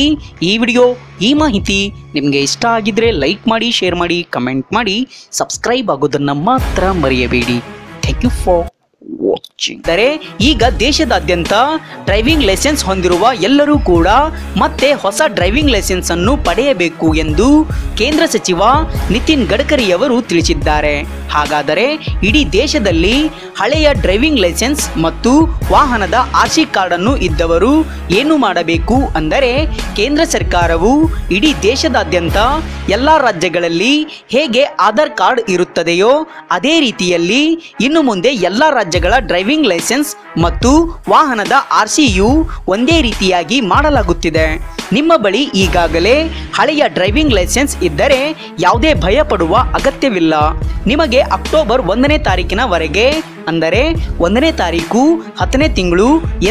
Speaker 2: ಈ ಮಾಹಿತಿ ನಿಮಗೆ ಇಷ್ಟ ಆಗಿದ್ರೆ ಲೈಕ್ ಮಾಡಿ, ಶೇರ್ ಮಾಡಿ, ಕಮೆಂಟ್ ಮಾಡಿ, ಸಬ್ಸ್ಕ್ರೈಬ್ ಆಗೋದನ್ನು ಮಾತ್ರ ಮರೆಯಬೇಡಿ. Thank you for watching. ಈಗ ದೇಶದಾದ್ಯಂತ ಡ್ರೈವಿಂಗ್ ಲೈಸೆನ್ಸ್ ಹೊಂದಿರುವ ಎಲ್ಲರೂ ಕೂಡ ಮತ್ತೆ ಹೊಸ ಡ್ರೈವಿಂಗ್ ಲೈಸೆನ್ಸ್ ಅನ್ನು ಪಡೆಯಬೇಕು ಎಂದು ಕೇಂದ್ರ ಸಚಿವ ನಿತಿನ್ ಗಡ್ಕರಿ ಅವರು ತಿಳಿಸಿದ್ದಾರೆ. ಹಾಗಾದರೆ ಇಡೀ ದೇಶದಲ್ಲಿ ಹಳೆಯ ಡ್ರೈವಿಂಗ್ ಲೈಸೆನ್ಸ್ ಮತ್ತು ವಾಹನದ RC ಕಾರ್ಡ್ ಅನ್ನು ಇದ್ದವರು ಏನು ಮಾಡಬೇಕು ಅಂದರೆ, ಕೇಂದ್ರ ಸರ್ಕಾರವು ಇಡೀ ದೇಶದಾದ್ಯಂತ ಎಲ್ಲ ರಾಜ್ಯಗಳಲ್ಲಿ ಹೇಗೆ ಆಧಾರ್ ಕಾರ್ಡ್ ಇರುತ್ತದೆಯೋ ಅದೇ ರೀತಿಯಲ್ಲಿ ಇನ್ನು ಮುಂದೆ ಎಲ್ಲ ರಾಜ್ಯಗಳ ಡ್ರೈವಿಂಗ್ ಲೈಸೆನ್ಸ್ ಮತ್ತು ವಾಹನದ RCಯು ಒಂದೇ ರೀತಿಯಾಗಿ ಮಾಡಲಾಗುತ್ತಿದೆ. ನಿಮ್ಮ ಬಳಿ ಈಗಾಗಲೇ ಹಳೆಯ ಡ್ರೈವಿಂಗ್ ಲೈಸೆನ್ಸ್ ಇದ್ದರೆ ಯಾವುದೇ ಭಯ ಪಡುವ ಅಗತ್ಯವಿಲ್ಲ. ನಿಮಗೆ ಅಕ್ಟೋಬರ್ 1ನೇ ತಾರೀಕಿನವರೆಗೆ ಅಂದರೆ 1ನೇ ತಾರೀಕು 10ನೇ ತಿಂಗಳು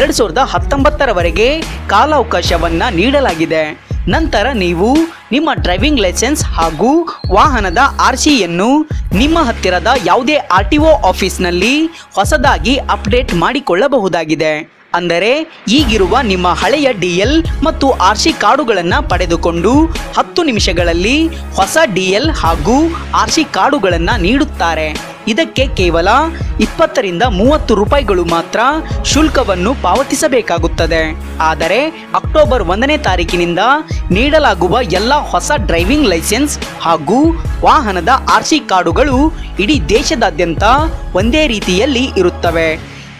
Speaker 2: 2019ರವರೆಗೆ ಕಾಲಾವಕಾಶವನ್ನ ನೀಡಲಾಗಿದೆ. ನಂತರ ನೀವು ನಿಮ್ಮ ಡ್ರೈವಿಂಗ್ ಲೈಸೆನ್ಸ್ ಹಾಗೂ ವಾಹನದ RCಯನ್ನು ನಿಮ್ಮ ಹತ್ತಿರದ ಯಾವುದೇ RTO ಆಫೀಸ್ನಲ್ಲಿ ಹೊಸದಾಗಿ ಅಪ್ಡೇಟ್ ಮಾಡಿಕೊಳ್ಳಬಹುದಾಗಿದೆ. ಅಂದರೆ ಈಗಿರುವ ನಿಮ್ಮ ಹಳೆಯ DL ಮತ್ತು RC ಕಾರ್ಡುಗಳನ್ನು ಪಡೆದುಕೊಂಡು 10 ನಿಮಿಷಗಳಲ್ಲಿ ಹೊಸ DL ಹಾಗೂ RC ಕಾರ್ಡುಗಳನ್ನು ನೀಡುತ್ತಾರೆ. ಇದಕ್ಕೆ ಕೇವಲ 20 ರಿಂದ 30 ರೂಪಾಯಿಗಳು ಮಾತ್ರ ಶುಲ್ಕವನ್ನು ಪಾವತಿಸಬೇಕಾಗುತ್ತದೆ. ಆದರೆ ಅಕ್ಟೋಬರ್ 1ನೇ ತಾರೀಕಿನಿಂದ ನೀಡಲಾಗುವ ಎಲ್ಲ ಹೊಸ ಡ್ರೈವಿಂಗ್ ಲೈಸೆನ್ಸ್ ಹಾಗೂ ವಾಹನದ RC ಕಾರ್ಡುಗಳು ಇಡೀ ದೇಶದಾದ್ಯಂತ ಒಂದೇ ರೀತಿಯಲ್ಲಿ ಇರುತ್ತವೆ.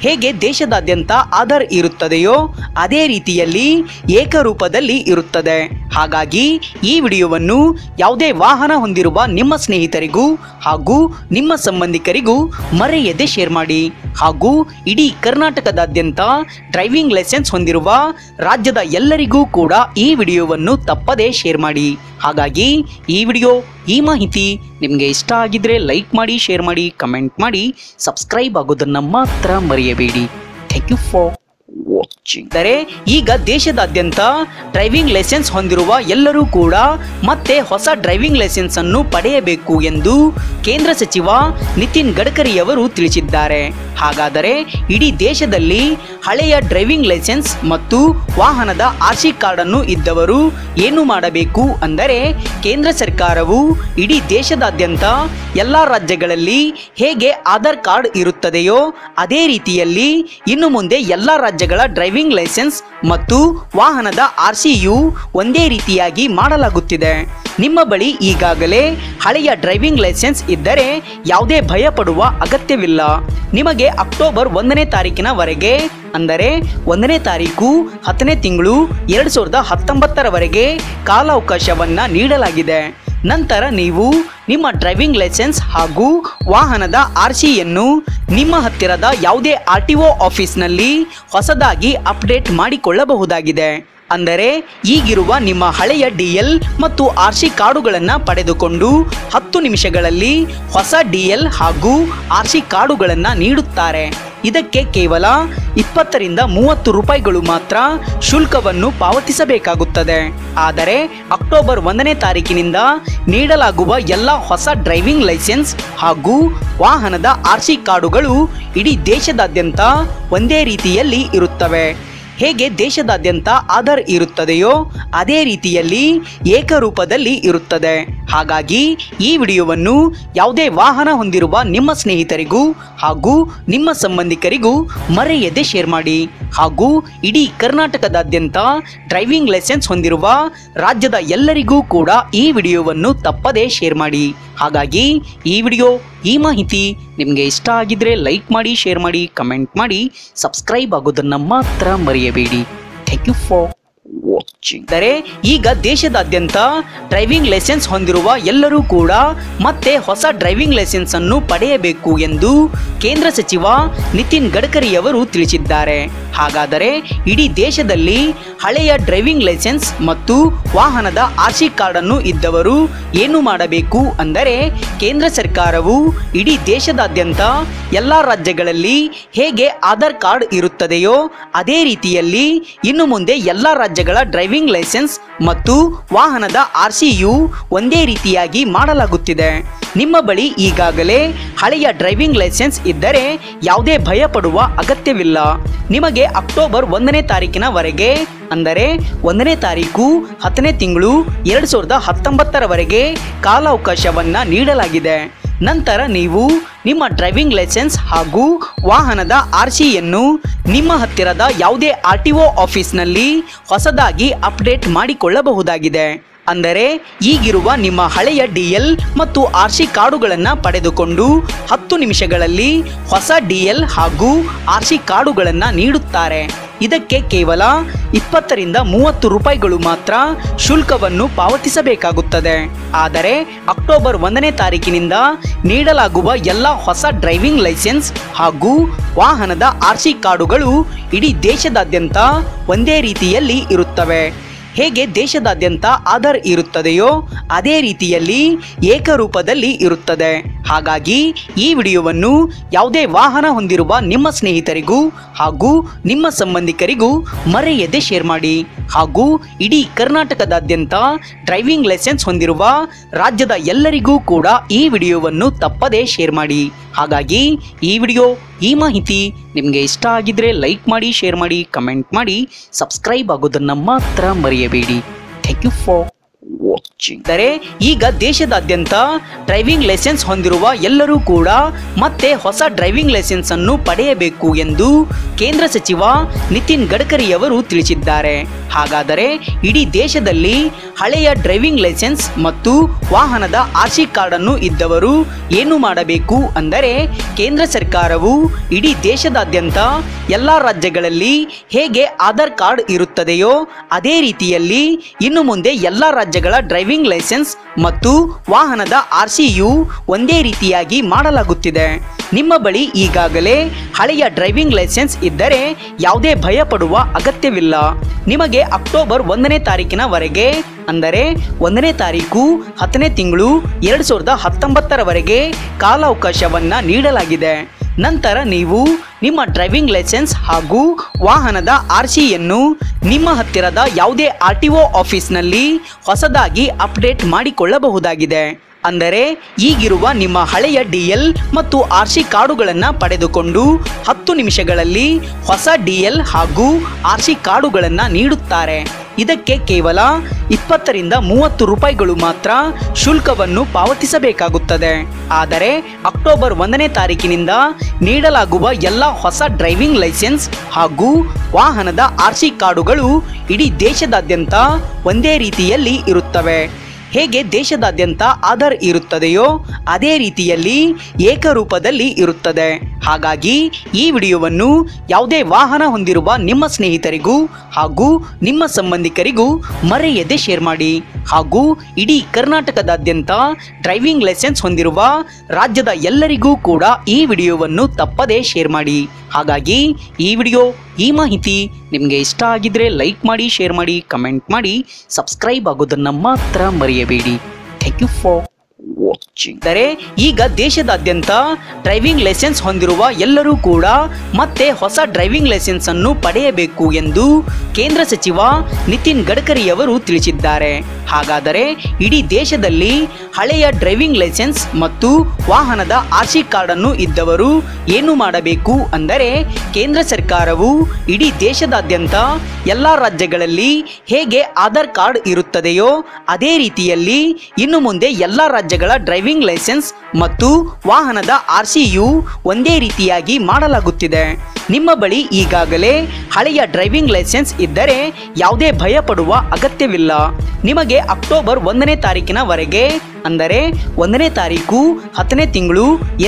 Speaker 2: ಹೇಗೆ ದೇಶದಾದ್ಯಂತ ಆಧಾರ್ ಇರುತ್ತದೆಯೋ ಅದೇ ರೀತಿಯಲ್ಲಿ ಏಕರೂಪದಲ್ಲಿ ಇರುತ್ತದೆ. ಹಾಗಾಗಿ ಈ ವಿಡಿಯೋವನ್ನು ಯಾವುದೇ ವಾಹನ ಹೊಂದಿರುವ ನಿಮ್ಮ ಸ್ನೇಹಿತರಿಗೂ ಹಾಗೂ ನಿಮ್ಮ ಸಂಬಂಧಿಕರಿಗೂ ಮರೆಯದೆ ಶೇರ್ ಮಾಡಿ. ಹಾಗೂ ಇಡೀ ಕರ್ನಾಟಕದಾದ್ಯಂತ ಡ್ರೈವಿಂಗ್ ಲೈಸೆನ್ಸ್ ಹೊಂದಿರುವ ರಾಜ್ಯದ ಎಲ್ಲರಿಗೂ ಕೂಡ ಈ ವಿಡಿಯೋವನ್ನು ತಪ್ಪದೇ ಶೇರ್ ಮಾಡಿ. ಹಾಗಾಗಿ ಈ ವಿಡಿಯೋ ಈ ಮಾಹಿತಿ ನಿಮಗೆ ಇಷ್ಟ ಆಗಿದ್ರೆ ಲೈಕ್ ಮಾಡಿ, ಶೇರ್ ಮಾಡಿ, ಕಮೆಂಟ್ ಮಾಡಿ, ಸಬ್ಸ್ಕ್ರೈಬ್ ಆಗೋದನ್ನ ಮಾತ್ರ ಮರೆಯಬೇಡಿ. Thank you for watching. ಈಗ ದೇಶದಾದ್ಯಂತ ಡ್ರೈವಿಂಗ್ ಲೈಸೆನ್ಸ್ ಹೊಂದಿರುವ ಎಲ್ಲರೂ ಕೂಡ ಮತ್ತೆ ಹೊಸ ಡ್ರೈವಿಂಗ್ ಲೈಸೆನ್ಸ್ ಅನ್ನು ಪಡೆಯಬೇಕು ಎಂದು ಕೇಂದ್ರ ಸಚಿವ ನಿತಿನ್ ಗಡ್ಕರಿ ಅವರು ತಿಳಿಸಿದ್ದಾರೆ. ಹಾಗಾದರೆ ಇಡೀ ದೇಶದಲ್ಲಿ ಹಳೆಯ ಡ್ರೈವಿಂಗ್ ಲೈಸೆನ್ಸ್ ಮತ್ತು ವಾಹನದ ಆರ್ಸಿ ಕಾರ್ಡ್ ಅನ್ನು ಇದ್ದವರು ಏನು ಮಾಡಬೇಕು ಅಂದರೆ, ಕೇಂದ್ರ ಸರ್ಕಾರವು ಇಡೀ ದೇಶದಾದ್ಯಂತ ಎಲ್ಲ ರಾಜ್ಯಗಳಲ್ಲಿ ಹೇಗೆ ಆಧಾರ್ ಕಾರ್ಡ್ ಇರುತ್ತದೆಯೋ ಅದೇ ರೀತಿಯಲ್ಲಿ ಇನ್ನು ಮುಂದೆ ಎಲ್ಲ ರಾಜ್ಯಗಳ ಡ್ರೈವಿಂಗ್ ಲೈಸೆನ್ಸ್ ಮತ್ತು ವಾಹನದ ಆರ್ಸಿಯು ಒಂದೇ ರೀತಿಯಾಗಿ ಮಾಡಲಾಗುತ್ತಿದೆ. ನಿಮ್ಮ ಬಳಿ ಈಗಾಗಲೇ ಹಳೆಯ ಡ್ರೈವಿಂಗ್ ಲೈಸೆನ್ಸ್ ಇದ್ದರೆ ಯಾವುದೇ ಭಯ ಪಡುವ ಅಗತ್ಯವಿಲ್ಲ. ನಿಮಗೆ ಅಕ್ಟೋಬರ್ 1ನೇ ತಾರೀಕಿನವರೆಗೆ ಅಂದರೆ 1ನೇ ತಾರೀಕು 10ನೇ ತಿಂಗಳು 2019ರವರೆಗೆ ಕಾಲಾವಕಾಶವನ್ನ ನೀಡಲಾಗಿದೆ. ನಂತರ ನೀವು ನಿಮ್ಮ ಡ್ರೈವಿಂಗ್ ಲೈಸೆನ್ಸ್ ಹಾಗೂ ವಾಹನದ ಆರ್ಸಿಯನ್ನು ನಿಮ್ಮ ಹತ್ತಿರದ ಯಾವುದೇ RTO ಆಫೀಸ್ನಲ್ಲಿ ಹೊಸದಾಗಿ ಅಪ್ಡೇಟ್ ಮಾಡಿಕೊಳ್ಳಬಹುದಾಗಿದೆ. ಅಂದರೆ ಈಗಿರುವ ನಿಮ್ಮ ಹಳೆಯ DL ಮತ್ತು RC ಕಾರ್ಡುಗಳನ್ನು ಪಡೆದುಕೊಂಡು 10 ನಿಮಿಷಗಳಲ್ಲಿ ಹೊಸ DL ಹಾಗೂ RC ಕಾರ್ಡುಗಳನ್ನು ನೀಡುತ್ತಾರೆ. ಇದಕ್ಕೆ ಕೇವಲ 20 ರಿಂದ 30 ರೂಪಾಯಿಗಳು ಮಾತ್ರ ಶುಲ್ಕವನ್ನು ಪಾವತಿಸಬೇಕಾಗುತ್ತದೆ. ಆದರೆ ಅಕ್ಟೋಬರ್ 1ನೇ ತಾರೀಕಿನಿಂದ ನೀಡಲಾಗುವ ಎಲ್ಲ ಹೊಸ ಡ್ರೈವಿಂಗ್ ಲೈಸೆನ್ಸ್ ಹಾಗೂ ವಾಹನದ RC ಕಾರ್ಡುಗಳು ಇಡೀ ದೇಶದಾದ್ಯಂತ ಒಂದೇ ರೀತಿಯಲ್ಲಿ ಇರುತ್ತವೆ. ಹೇಗೆ ದೇಶದಾದ್ಯಂತ ಆಧಾರ್ ಇರುತ್ತದೆಯೋ ಅದೇ ರೀತಿಯಲ್ಲಿ ಏಕರೂಪದಲ್ಲಿ ಇರುತ್ತದೆ. ಹಾಗಾಗಿ ಈ ವಿಡಿಯೋವನ್ನು ಯಾವುದೇ ವಾಹನ ಹೊಂದಿರುವ ನಿಮ್ಮ ಸ್ನೇಹಿತರಿಗೂ ಹಾಗೂ ನಿಮ್ಮ ಸಂಬಂಧಿಕರಿಗೂ ಮರೆಯದೆ ಶೇರ್ ಮಾಡಿ. ಹಾಗೂ ಇಡೀ ಕರ್ನಾಟಕದಾದ್ಯಂತ ಡ್ರೈವಿಂಗ್ ಲೈಸೆನ್ಸ್ ಹೊಂದಿರುವ ರಾಜ್ಯದ ಎಲ್ಲರಿಗೂ ಕೂಡ ಈ ವಿಡಿಯೋವನ್ನು ತಪ್ಪದೇ ಶೇರ್ ಮಾಡಿ. ಹಾಗಾಗಿ ಈ ವಿಡಿಯೋ ಈ ಮಾಹಿತಿ ನಿಮಗೆ ಇಷ್ಟ ಆಗಿದ್ರೆ ಲೈಕ್ ಮಾಡಿ, ಶೇರ್ ಮಾಡಿ, ಕಮೆಂಟ್ ಮಾಡಿ, ಸಬ್ಸ್ಕ್ರೈಬ್ ಆಗೋದನ್ನ ಮಾತ್ರ ಮರೆಯಬೇಡಿ. Thank you for watching. ಈಗ ದೇಶದಾದ್ಯಂತ ಡ್ರೈವಿಂಗ್ ಲೈಸೆನ್ಸ್ ಹೊಂದಿರುವ ಎಲ್ಲರೂ ಕೂಡ ಮತ್ತೆ ಹೊಸ ಡ್ರೈವಿಂಗ್ ಲೈಸೆನ್ಸ್ ಅನ್ನು ಪಡೆಯಬೇಕು ಎಂದು ಕೇಂದ್ರ ಸಚಿವ ನಿತಿನ್ ಗಡ್ಕರಿ ಅವರು ತಿಳಿಸಿದ್ದಾರೆ. ಹಾಗಾದರೆ ಇಡೀ ದೇಶದಲ್ಲಿ ಹಳೆಯ ಡ್ರೈವಿಂಗ್ ಲೈಸೆನ್ಸ್ ಮತ್ತು ವಾಹನದ ಆರ್ಸಿ ಕಾರ್ಡ್ ಅನ್ನು ಇದ್ದವರು ಏನು ಮಾಡಬೇಕು ಅಂದರೆ, ಕೇಂದ್ರ ಸರ್ಕಾರವು ಇಡೀ ದೇಶದಾದ್ಯಂತ ಎಲ್ಲ ರಾಜ್ಯಗಳಲ್ಲಿ ಹೇಗೆ ಆಧಾರ್ ಕಾರ್ಡ್ ಇರುತ್ತದೆಯೋ ಅದೇ ರೀತಿಯಲ್ಲಿ ಇನ್ನು ಮುಂದೆ ಎಲ್ಲ ರಾಜ್ಯಗಳ ಡ್ರೈವಿಂಗ್ ಲೈಸೆನ್ಸ್ ಮತ್ತು ವಾಹನದ ಆರ್ಸಿಯು ಒಂದೇ ರೀತಿಯಾಗಿ ಮಾಡಲಾಗುತ್ತಿದೆ. ನಿಮ್ಮ ಬಳಿ ಈಗಾಗಲೇ ಹಳೆಯ ಡ್ರೈವಿಂಗ್ ಲೈಸೆನ್ಸ್ ಇದ್ದರೆ ಯಾವುದೇ ಭಯ ಪಡುವ ಅಗತ್ಯವಿಲ್ಲ. ನಿಮಗೆ ಅಕ್ಟೋಬರ್ 1ನೇ ತಾರೀಕಿನವರೆಗೆ ಅಂದರೆ 1ನೇ ತಾರೀಕು 10ನೇ ತಿಂಗಳು 2019ರವರೆಗೆ ಕಾಲಾವಕಾಶವನ್ನ ನೀಡಲಾಗಿದೆ. ನಂತರ ನೀವು ನಿಮ್ಮ ಡ್ರೈವಿಂಗ್ ಲೈಸೆನ್ಸ್ ಹಾಗೂ ವಾಹನದ ಆರ್ಸಿಯನ್ನು ನಿಮ್ಮ ಹತ್ತಿರದ ಯಾವುದೇ RTO ಆಫೀಸ್ನಲ್ಲಿ ಹೊಸದಾಗಿ ಅಪ್ಡೇಟ್ ಮಾಡಿಕೊಳ್ಳಬಹುದಾಗಿದೆ. ಅಂದರೆ ಈಗಿರುವ ನಿಮ್ಮ ಹಳೆಯ DL ಮತ್ತು RC ಕಾರ್ಡುಗಳನ್ನು ಪಡೆದುಕೊಂಡು 10 ನಿಮಿಷಗಳಲ್ಲಿ ಹೊಸ DL ಹಾಗೂ RC ಕಾರ್ಡುಗಳನ್ನು ನೀಡುತ್ತಾರೆ. ಇದಕ್ಕೆ ಕೇವಲ 20 ರಿಂದ 30 ರೂಪಾಯಿಗಳು ಮಾತ್ರ ಶುಲ್ಕವನ್ನು ಪಾವತಿಸಬೇಕಾಗುತ್ತದೆ. ಆದರೆ ಅಕ್ಟೋಬರ್ 1ನೇ ತಾರೀಕಿನಿಂದ ನೀಡಲಾಗುವ ಎಲ್ಲ ಹೊಸ ಡ್ರೈವಿಂಗ್ ಲೈಸೆನ್ಸ್ ಹಾಗೂ ವಾಹನದ RC ಕಾರ್ಡುಗಳು ಇಡೀ ದೇಶದಾದ್ಯಂತ ಒಂದೇ ರೀತಿಯಲ್ಲಿ ಇರುತ್ತವೆ. ಹೇಗೆ ದೇಶದಾದ್ಯಂತ ಆಧಾರ್ ಇರುತ್ತದೆಯೋ ಅದೇ ರೀತಿಯಲ್ಲಿ ಏಕರೂಪದಲ್ಲಿ ಇರುತ್ತದೆ. ಹಾಗಾಗಿ ಈ ವಿಡಿಯೋವನ್ನು ಯಾವುದೇ ವಾಹನ ಹೊಂದಿರುವ ನಿಮ್ಮ ಸ್ನೇಹಿತರಿಗೂ ಹಾಗೂ ನಿಮ್ಮ ಸಂಬಂಧಿಕರಿಗೂ ಮರೆಯದೆ ಶೇರ್ ಮಾಡಿ. ಹಾಗೂ ಇಡೀ ಕರ್ನಾಟಕದಾದ್ಯಂತ ಡ್ರೈವಿಂಗ್ ಲೈಸೆನ್ಸ್ ಹೊಂದಿರುವ ರಾಜ್ಯದ ಎಲ್ಲರಿಗೂ ಕೂಡ ಈ ವಿಡಿಯೋವನ್ನು ತಪ್ಪದೇ ಶೇರ್ ಮಾಡಿ. ಹಾಗಾಗಿ ಈ ವಿಡಿಯೋ ಈ ಮಾಹಿತಿ ನಿಮಗೆ ಇಷ್ಟ ಆಗಿದ್ರೆ ಲೈಕ್ ಮಾಡಿ, ಶೇರ್ ಮಾಡಿ, ಕಮೆಂಟ್ ಮಾಡಿ, ಸಬ್ಸ್ಕ್ರೈಬ್ ಆಗೋದನ್ನ ಮಾತ್ರ ಮರೆಯಬೇಡಿ. ಥ್ಯಾಂಕ್ ಯು ಫಾರ್ ಅಂದರೆ ಈಗ ದೇಶದಾದ್ಯಂತ ಡ್ರೈವಿಂಗ್ ಲೈಸೆನ್ಸ್ ಹೊಂದಿರುವ ಎಲ್ಲರೂ ಕೂಡ ಮತ್ತೆ ಹೊಸ ಡ್ರೈವಿಂಗ್ ಲೈಸೆನ್ಸ್ ಅನ್ನು ಪಡೆಯಬೇಕು ಎಂದು ಕೇಂದ್ರ ಸಚಿವ ನಿತಿನ್ ಗಡ್ಕರಿಯವರು ತಿಳಿಸಿದ್ದಾರೆ. ಹಾಗಾದರೆ ಇಡೀ ದೇಶದಲ್ಲಿ ಹಳೆಯ ಡ್ರೈವಿಂಗ್ ಲೈಸೆನ್ಸ್ ಮತ್ತು ವಾಹನದ ಆರ್ಸಿ ಕಾರ್ಡ್ ಅನ್ನು ಇದ್ದವರು ಏನು ಮಾಡಬೇಕು ಅಂದರೆ, ಕೇಂದ್ರ ಸರ್ಕಾರವು ಇಡೀ ದೇಶದಾದ್ಯಂತ ಎಲ್ಲ ರಾಜ್ಯಗಳಲ್ಲಿ ಹೇಗೆ ಆಧಾರ್ ಕಾರ್ಡ್ ಇರುತ್ತದೆಯೋ ಅದೇ ರೀತಿಯಲ್ಲಿ ಇನ್ನು ಮುಂದೆ ಎಲ್ಲ ರಾಜ್ಯಗಳ ಡ್ರೈವಿಂಗ್ ಲೈಸೆನ್ಸ್ ಮತ್ತು ವಾಹನದ ಆರ್ಸಿಯು ಒಂದೇ ರೀತಿಯಾಗಿ ಮಾಡಲಾಗುತ್ತಿದೆ. ನಿಮ್ಮ ಬಳಿ ಈಗಾಗಲೇ ಹಳೆಯ ಡ್ರೈವಿಂಗ್ ಲೈಸೆನ್ಸ್ ಇದ್ದರೆ ಯಾವುದೇ ಭಯ ಪಡುವ ಅಗತ್ಯವಿಲ್ಲ. ನಿಮಗೆ ಅಕ್ಟೋಬರ್ 1ನೇ ತಾರೀಕಿನವರೆಗೆ ಅಂದರೆ 1ನೇ ತಾರೀಕು 10ನೇ ತಿಂಗಳು 2019ರವರೆಗೆ ಕಾಲಾವಕಾಶವನ್ನ ನೀಡಲಾಗಿದೆ. ನಂತರ ನೀವು ನಿಮ್ಮ ಡ್ರೈವಿಂಗ್ ಲೈಸೆನ್ಸ್ ಹಾಗೂ ವಾಹನದ ಆರ್ಸಿಯನ್ನು ನಿಮ್ಮ ಹತ್ತಿರದ ಯಾವುದೇ RTO ಆಫೀಸ್ನಲ್ಲಿ ಹೊಸದಾಗಿ ಅಪ್ಡೇಟ್ ಮಾಡಿಕೊಳ್ಳಬಹುದಾಗಿದೆ. ಅಂದರೆ ಈಗಿರುವ ನಿಮ್ಮ ಹಳೆಯ DL ಮತ್ತು RC ಕಾರ್ಡುಗಳನ್ನು ಪಡೆದುಕೊಂಡು 10 ನಿಮಿಷಗಳಲ್ಲಿ ಹೊಸ DL ಹಾಗೂ RC ಕಾರ್ಡುಗಳನ್ನು ನೀಡುತ್ತಾರೆ. ಇದಕ್ಕೆ ಕೇವಲ 20 ರಿಂದ 30 ರೂಪಾಯಿಗಳು ಮಾತ್ರ ಶುಲ್ಕವನ್ನು ಪಾವತಿಸಬೇಕಾಗುತ್ತದೆ. ಆದರೆ ಅಕ್ಟೋಬರ್ 1ನೇ ತಾರೀಕಿನಿಂದ ನೀಡಲಾಗುವ ಎಲ್ಲ ಹೊಸ ಡ್ರೈವಿಂಗ್ ಲೈಸೆನ್ಸ್ ಹಾಗೂ ವಾಹನದ RC ಕಾರ್ಡುಗಳು ಇಡೀ ದೇಶದಾದ್ಯಂತ ಒಂದೇ ರೀತಿಯಲ್ಲಿ ಇರುತ್ತವೆ. ಹೇಗೆ ದೇಶದಾದ್ಯಂತ ಆಧಾರ್ ಇರುತ್ತದೆಯೋ ಅದೇ ರೀತಿಯಲ್ಲಿ ಏಕರೂಪದಲ್ಲಿ ಇರುತ್ತದೆ. ಹಾಗಾಗಿ ಈ ವಿಡಿಯೋವನ್ನು ಯಾವುದೇ ವಾಹನ ಹೊಂದಿರುವ ನಿಮ್ಮ ಸ್ನೇಹಿತರಿಗೂ ಹಾಗೂ ನಿಮ್ಮ ಸಂಬಂಧಿಕರಿಗೂ ಮರೆಯದೆ ಶೇರ್ ಮಾಡಿ. ಹಾಗೂ ಇಡೀ ಕರ್ನಾಟಕದಾದ್ಯಂತ ಡ್ರೈವಿಂಗ್ ಲೈಸೆನ್ಸ್ ಹೊಂದಿರುವ ರಾಜ್ಯದ ಎಲ್ಲರಿಗೂ ಕೂಡ ಈ ವಿಡಿಯೋವನ್ನು ತಪ್ಪದೇ ಶೇರ್ ಮಾಡಿ. ಹಾಗಾಗಿ ಈ ವಿಡಿಯೋ ಈ ಮಾಹಿತಿ ನಿಮಗೆ ಇಷ್ಟ ಆಗಿದ್ರೆ ಲೈಕ್ ಮಾಡಿ, ಶೇರ್ ಮಾಡಿ, ಕಮೆಂಟ್ ಮಾಡಿ, ಸಬ್ಸ್ಕ್ರೈಬ್ ಆಗೋದನ್ನು ಮಾತ್ರ ಮರೆಯಬೇಡಿ. Thank you for watching. ಅಂದರೆ ಈಗ ದೇಶದಾದ್ಯಂತ ಡ್ರೈವಿಂಗ್ ಲೈಸೆನ್ಸ್ ಹೊಂದಿರುವ ಎಲ್ಲರೂ ಕೂಡ ಮತ್ತೆ ಹೊಸ ಡ್ರೈವಿಂಗ್ ಲೈಸೆನ್ಸ್ ಅನ್ನು ಪಡೆಯಬೇಕು ಎಂದು ಕೇಂದ್ರ ಸಚಿವ ನಿತಿನ್ ಗಡ್ಕರಿಯವರು ತಿಳಿಸಿದ್ದಾರೆ. ಹಾಗಾದರೆ ಇಡೀ ದೇಶದಲ್ಲಿ ಹಳೆಯ ಡ್ರೈವಿಂಗ್ ಲೈಸೆನ್ಸ್ ಮತ್ತು ವಾಹನದ RC ಕಾರ್ಡ್ ಅನ್ನು ಇದ್ದವರು ಏನು ಮಾಡಬೇಕು ಅಂದರೆ, ಕೇಂದ್ರ ಸರ್ಕಾರವು ಇಡೀ ದೇಶದಾದ್ಯಂತ ಎಲ್ಲ ರಾಜ್ಯಗಳಲ್ಲಿ ಹೇಗೆ ಆಧಾರ್ ಕಾರ್ಡ್ ಇರುತ್ತದೆಯೋ ಅದೇ ರೀತಿಯಲ್ಲಿ ಇನ್ನು ಮುಂದೆ ಎಲ್ಲ ರಾಜ್ಯಗಳ ಡ್ರೈವಿಂಗ್ ಲೈಸೆನ್ಸ್ ಮತ್ತು ವಾಹನದ RCಯು ಒಂದೇ ರೀತಿಯಾಗಿ ಮಾಡಲಾಗುತ್ತಿದೆ. ನಿಮ್ಮ ಬಳಿ ಈಗಾಗಲೇ ಹಳೆಯ ಡ್ರೈವಿಂಗ್ ಲೈಸೆನ್ಸ್ ಇದ್ದರೆ ಯಾವುದೇ ಭಯ ಪಡುವ ಅಗತ್ಯವಿಲ್ಲ. ನಿಮಗೆ ಅಕ್ಟೋಬರ್ 1ನೇ ತಾರೀಕಿನವರೆಗೆ ಅಂದರೆ 1ನೇ ತಾರೀಕು 10ನೇ ತಿಂಗಳು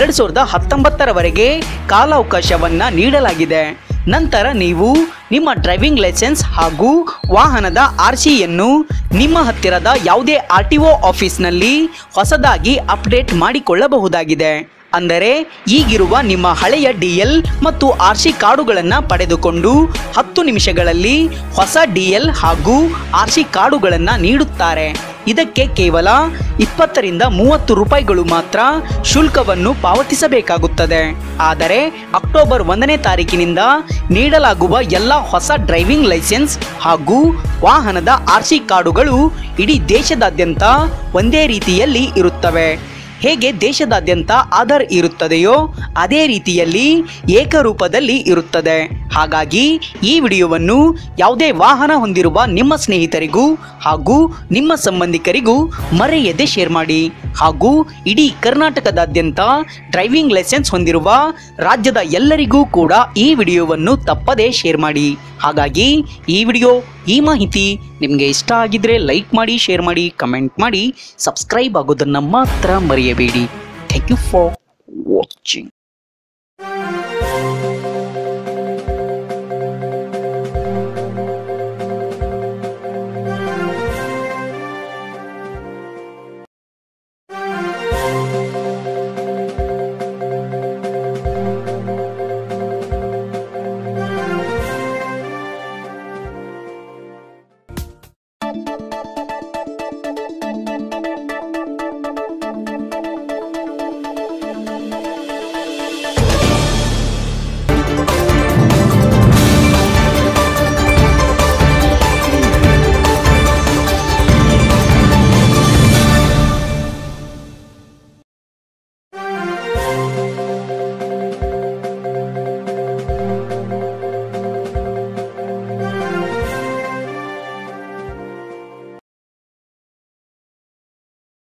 Speaker 2: 2019ರವರೆಗೆ ಕಾಲಾವಕಾಶವನ್ನ ನೀಡಲಾಗಿದೆ. ನಂತರ ನೀವು ನಿಮ್ಮ ಡ್ರೈವಿಂಗ್ ಲೈಸೆನ್ಸ್ ಹಾಗೂ ವಾಹನದ ಆರ್ಸಿಯನ್ನು ನಿಮ್ಮ ಹತ್ತಿರದ ಯಾವುದೇ RTO ಆಫೀಸ್ನಲ್ಲಿ ಹೊಸದಾಗಿ ಅಪ್ಡೇಟ್ ಮಾಡಿಕೊಳ್ಳಬಹುದಾಗಿದೆ. ಅಂದರೆ ಈಗಿರುವ ನಿಮ್ಮ ಹಳೆಯ DL ಮತ್ತು RC ಕಾರ್ಡುಗಳನ್ನು ಪಡೆದುಕೊಂಡು 10 ನಿಮಿಷಗಳಲ್ಲಿ ಹೊಸ DL ಹಾಗೂ RC ಕಾರ್ಡುಗಳನ್ನು ನೀಡುತ್ತಾರೆ. ಇದಕ್ಕೆ ಕೇವಲ 20 ರಿಂದ 30 ರೂಪಾಯಿಗಳು ಮಾತ್ರ ಶುಲ್ಕವನ್ನು ಪಾವತಿಸಬೇಕಾಗುತ್ತದೆ. ಆದರೆ ಅಕ್ಟೋಬರ್ 1ನೇ ತಾರೀಕಿನಿಂದ ನೀಡಲಾಗುವ ಎಲ್ಲ ಹೊಸ ಡ್ರೈವಿಂಗ್ ಲೈಸೆನ್ಸ್ ಹಾಗೂ ವಾಹನದ RC ಕಾರ್ಡುಗಳು ಇಡೀ ದೇಶದಾದ್ಯಂತ ಒಂದೇ ರೀತಿಯಲ್ಲಿ ಇರುತ್ತವೆ. ಹೇಗೆ ದೇಶದಾದ್ಯಂತ ಆಧಾರ್ ಇರುತ್ತದೆಯೋ ಅದೇ ರೀತಿಯಲ್ಲಿ ಏಕರೂಪದಲ್ಲಿ ಇರುತ್ತದೆ. ಹಾಗಾಗಿ ಈ ವಿಡಿಯೋವನ್ನು ಯಾವುದೇ ವಾಹನ ಹೊಂದಿರುವ ನಿಮ್ಮ ಸ್ನೇಹಿತರಿಗೂ ಹಾಗೂ ನಿಮ್ಮ ಸಂಬಂಧಿಕರಿಗೂ ಮರೆಯದೆ ಶೇರ್ ಮಾಡಿ. ಹಾಗೂ ಇಡೀ ಕರ್ನಾಟಕದಾದ್ಯಂತ ಡ್ರೈವಿಂಗ್ ಲೈಸೆನ್ಸ್ ಹೊಂದಿರುವ ರಾಜ್ಯದ ಎಲ್ಲರಿಗೂ ಕೂಡ ಈ ವಿಡಿಯೋವನ್ನು ತಪ್ಪದೇ ಶೇರ್ ಮಾಡಿ. ಹಾಗಾಗಿ ಈ ವಿಡಿಯೋ ಈ ಮಾಹಿತಿ ನಿಮಗೆ ಇಷ್ಟ ಆಗಿದ್ರೆ ಲೈಕ್ ಮಾಡಿ, ಶೇರ್ ಮಾಡಿ, ಕಮೆಂಟ್ ಮಾಡಿ, ಸಬ್ಸ್ಕ್ರೈಬ್ ಆಗೋದನ್ನು ಮಾತ್ರ ಮರೆಯಬೇಡಿ. Thank you for watching.